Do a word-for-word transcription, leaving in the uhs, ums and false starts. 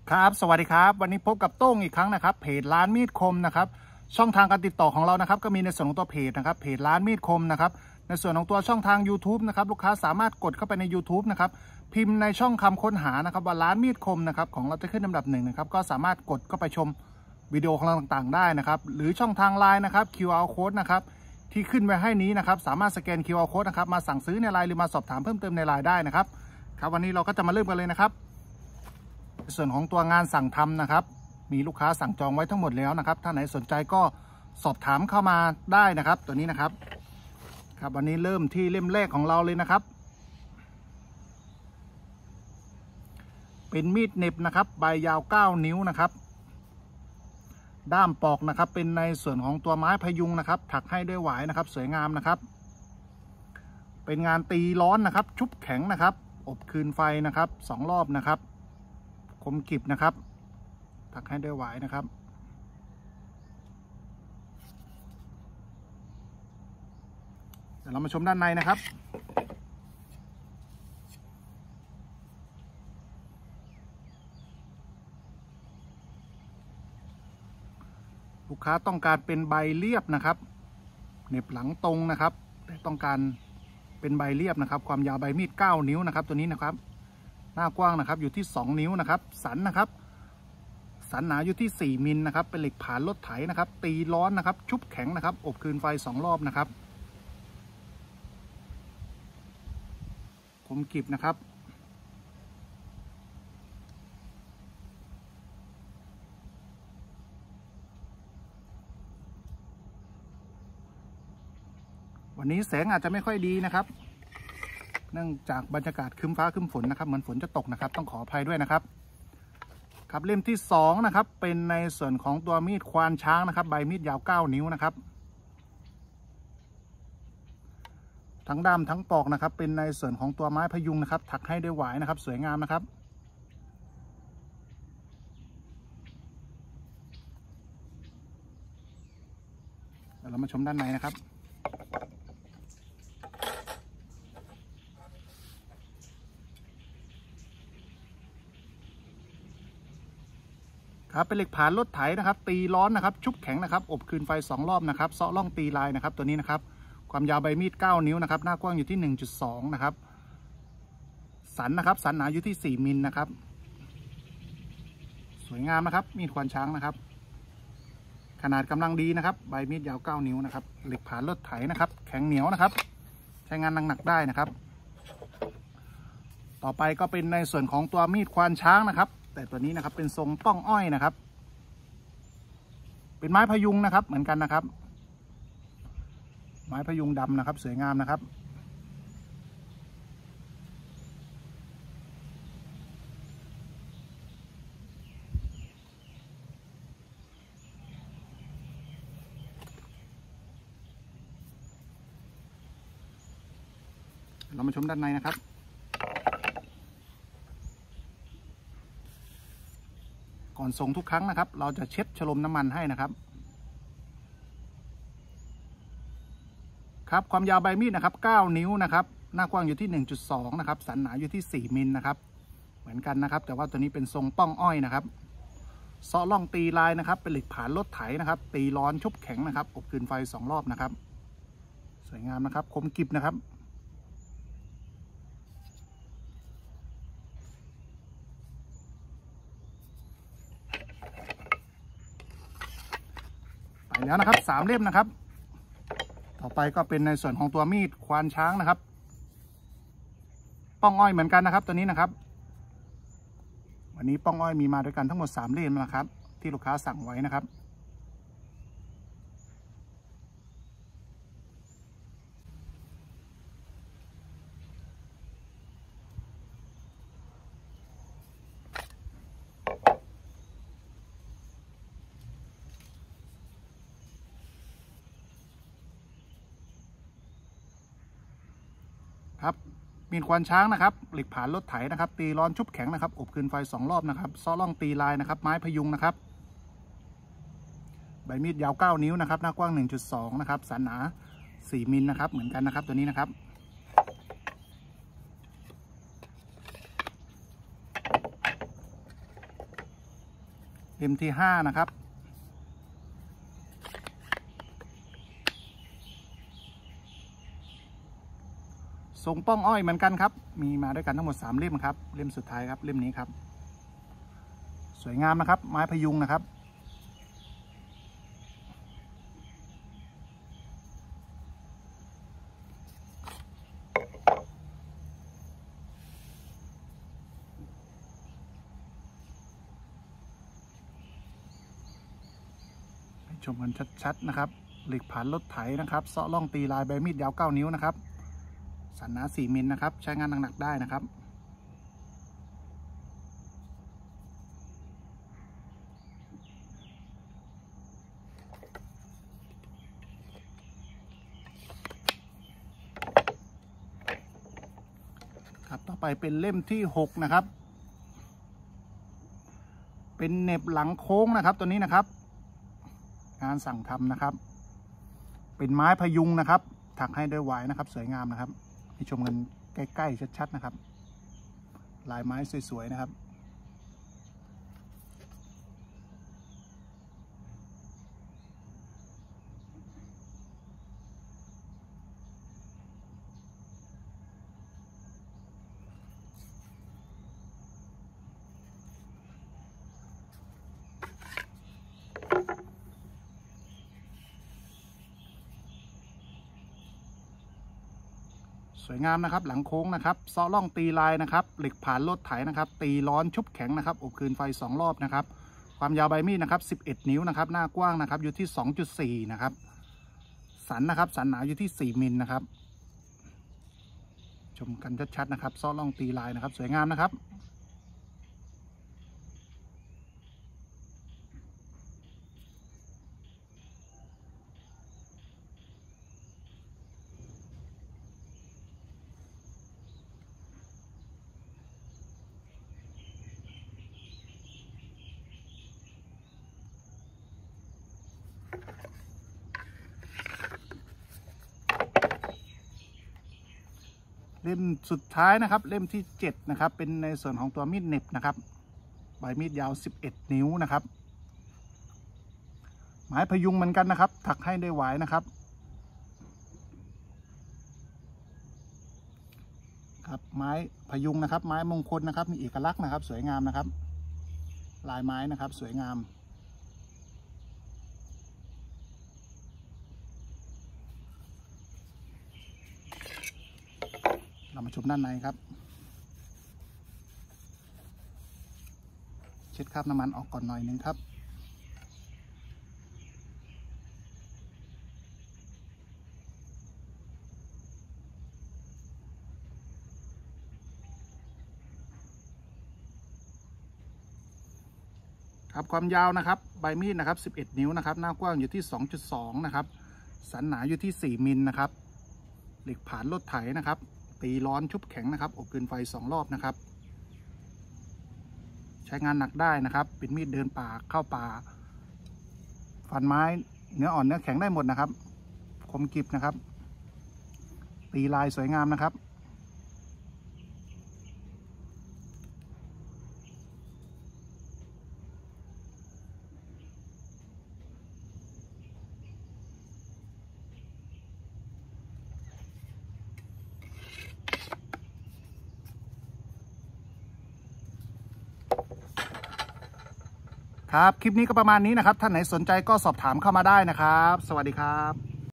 ครับสวัสดีครับวันนี้พบกับโต้งอีกครั้งนะครับเพจร้านมีดคมนะครับช่องทางการติดต่อของเรานะครับก็มีในส่วนของตัวเพจนะครับเพจร้านมีดคมนะครับในส่วนของตัวช่องทาง ยูทูบ นะครับลูกค้าสามารถกดเข้าไปใน ยูทูบ นะครับพิมพ์ในช่องคำค้นหานะครับว่าร้านมีดคมนะครับของเราจะขึ้นลำดับหนึ่งนะครับก็สามารถกดเข้าไปชมวิดีโอของเราต่างๆได้นะครับหรือช่องทาง ไลน์ นะครับ คิว อาร์ Code นะครับที่ขึ้นไว้ให้นี้นะครับสามารถสแกน คิว อาร์ Code นะครับมาสั่งซื้อใน ไลน์ หรือมาสอบถามเพิ่มเติมใน ไลน์ ได้นะครับครับวันนี้เราก็จะมาเริ่มกันเลยนะครับในส่วนของตัวงานสั่งทำนะครับมีลูกค้าสั่งจองไว้ทั้งหมดแล้วนะครับถ้าไหนสนใจก็สอบถามเข้ามาได้นะครับตัวนี้นะครับครับวันนี้เริ่มที่เล่มแรกของเราเลยนะครับเป็นมีดเหน็บนะครับใบยาวเก้านิ้วนะครับด้ามปอกนะครับเป็นในส่วนของตัวไม้พยุงนะครับถักให้ด้วยหวายนะครับสวยงามนะครับเป็นงานตีร้อนนะครับชุบแข็งนะครับอบคืนไฟนะครับสองรอบนะครับคมกริบนะครับถักให้ด้วยหวายนะครับเดี๋ยวเรามาชมด้านในนะครับลูกค้าต้องการเป็นใบเรียบนะครับเหน็บหลังตรงนะครับแต่ต้องการเป็นใบเรียบนะครับความยาวใบมีดเก้านิ้วนะครับตัวนี้นะครับหน้ากว้างนะครับอยู่ที่สองนิ้วนะครับสันนะครับสันหนาอยู่ที่สี่มิลนะครับเป็นเหล็กผานรถไถนะครับตีร้อนนะครับชุบแข็งนะครับอบคืนไฟสองรอบนะครับคมกริบนะครับวันนี้แสงอาจจะไม่ค่อยดีนะครับเนื่องจากบรรยากาศครึ้มฟ้าครึ้มฝนนะครับเหมือนฝนจะตกนะครับต้องขออภัยด้วยนะครับครับเล่มที่สองนะครับเป็นในส่วนของตัวมีดควานช้างนะครับใบมีดยาวเก้านิ้วนะครับทั้งด้ามทั้งปอกนะครับเป็นในส่วนของตัวไม้พยุงนะครับถักให้ด้วยหวายนะครับสวยงามนะครับเดี๋ยวเรามาชมด้านในนะครับครับเป็นเหล็กผานรถไถนะครับตีร้อนนะครับชุบแข็งนะครับอบคืนไฟสองรอบนะครับเซาะล่องตีลายนะครับตัวนี้นะครับความยาวใบมีดเก้านิ้วนะครับหน้ากว้างอยู่ที่ หนึ่งจุดสอง นะครับสันนะครับสันหนาอยู่ที่สี่มิลนะครับสวยงามนะครับมีดควานช้างนะครับขนาดกำลังดีนะครับใบมีดยาวเก้านิ้วนะครับเหล็กผานรถไถนะครับแข็งเหนียวนะครับใช้งานหนักๆได้นะครับต่อไปก็เป็นในส่วนของตัวมีดควานช้างนะครับแต่ตัวนี้นะครับเป็นทรงป้องอ้อยนะครับเป็นไม้พยุงนะครับเหมือนกันนะครับไม้พยุงดำนะครับสวยงามนะครับเรามาชมด้านในนะครับก่อนส่งทุกครั้งนะครับเราจะเช็ดฉลมน้ำมันให้นะครับครับความยาวใบมีดนะครับเก้านิ้วนะครับหน้ากว้างอยู่ที่ หนึ่งจุดสอง นะครับสันหนาอยู่ที่สี่มิลนะครับเหมือนกันนะครับแต่ว่าตัวนี้เป็นทรงป้องอ้อยนะครับเซาะล่องตีลายนะครับเป็นเหล็กผานรถไถนะครับตีร้อนชุบแข็งนะครับอบคืนไฟสองรอบนะครับสวยงามนะครับคมกริบนะครับไปแล้วนะครับสามเล่มนะครับต่อไปก็เป็นในส่วนของตัวมีดควานช้างนะครับป้องอ้อยเหมือนกันนะครับตัวนี้นะครับวันนี้ป้องอ้อยมีมาด้วยกันทั้งหมดสามเล่มนะครับที่ลูกค้าสั่งไว้นะครับครับมีดควานช้างนะครับเหล็กผานรถไถนะครับตีร้อนชุบแข็งนะครับอบคืนไฟสองรอบนะครับเซาะล่องตีลายนะครับไม้พยุงนะครับใบมีดยาวเก้านิ้วนะครับหน้ากว้าง หนึ่งจุดสอง นะครับสันหนาสี่มิลนะครับเหมือนกันนะครับตัวนี้นะครับ คเล่มที่ห้านะครับทรงป้องอ้อยเหมือนกันครับมีมาด้วยกันทั้งหมดสามเล่มครับเล่มสุดท้ายครับเล่มนี้ครับสวยงามนะครับไม้พยุงนะครับชมกันชัดๆนะครับเหล็กผ่านรถไถนะครับเซาะล่องตีลายใบมีดยาวเก้านิ้วนะครับสันหนาสี่มิลนะครับใช้งานหนักๆได้นะครับครับต่อไปเป็นเล่มที่หกนะครับเป็นเหน็บหลังโค้งนะครับตัวนี้นะครับงานสั่งทำนะครับเป็นไม้พยุงนะครับถักให้ด้วยหวายนะครับสวยงามนะครับให้ชมกันใกล้ๆชัดๆนะครับลายไม้สวยๆนะครับสวยงามนะครับหลังโค้งนะครับเซาะล่องตีลายนะครับเหล็กผ่านรถไถนะครับตีร้อนชุบแข็งนะครับอบคืนไฟสองรอบนะครับความยาวใบมีดนะครับสิบเอ็ดนิ้วนะครับหน้ากว้างนะครับอยู่ที่ สองจุดสี่ นะครับสันนะครับสันหนาอยู่ที่สี่มิลนะครับชมกันชัดๆนะครับเซาะล่องตีลายนะครับสวยงามนะครับเล่มสุดท้ายนะครับเล่มที่เจ็ดนะครับเป็นในส่วนของตัวมีดเหน็บนะครับใบมีดยาวสิบเอ็ดนิ้วนะครับไม้พยุงเหมือนกันนะครับถักให้ด้วยหวายนะครับครับไม้พยุงนะครับไม้มงคลนะครับมีเอกลักษณ์นะครับสวยงามนะครับลายไม้นะครับสวยงามเรามาชมด้านในครับเช็ดคราบน้ำมันออกก่อนหน่อยนึงครับครับความยาวนะครับใบมีดนะครับสิบเอ็ดนิ้วนะครับหน้ากว้างอยู่ที่ สองจุดสอง นะครับสันหนาอยู่ที่สี่มิลนะครับเหล็กผ่านรถไถนะครับตีร้อนชุบแข็งนะครับอบคืนไฟสองรอบนะครับใช้งานหนักได้นะครับเป็นมีดเดินป่าเข้าป่าฟันไม้เนื้ออ่อนเนื้อแข็งได้หมดนะครับคมกริบนะครับตีลายสวยงามนะครับครับคลิปนี้ก็ประมาณนี้นะครับท่านไหนสนใจก็สอบถามเข้ามาได้นะครับสวัสดีครับ